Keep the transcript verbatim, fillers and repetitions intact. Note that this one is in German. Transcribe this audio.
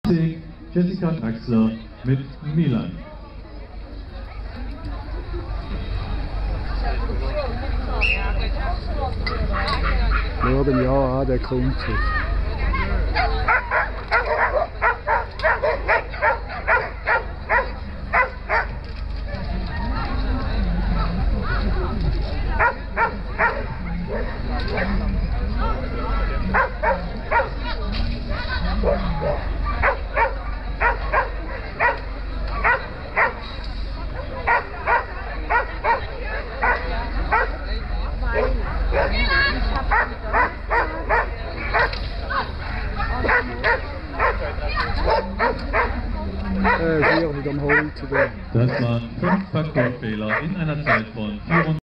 Jessica Draxler mit Milan. Schau den ja an, der kommt schon. Äh, hier nicht am Holz. Das waren fünf Parcoursfehler in einer Zeit von vierundzwanzig